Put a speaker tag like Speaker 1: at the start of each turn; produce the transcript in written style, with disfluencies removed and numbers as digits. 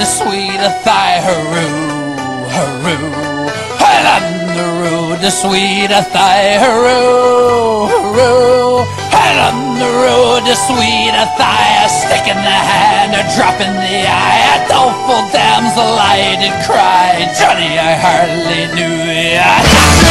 Speaker 1: the sweet thigh, hurroo, hurroo. And on the road, the sweet thigh, hurroo, hurroo. And on the road, the sweet thigh, a stick in the hand, a drop in the eye, a doleful damsel I did cry. Johnny, I hardly knew ya.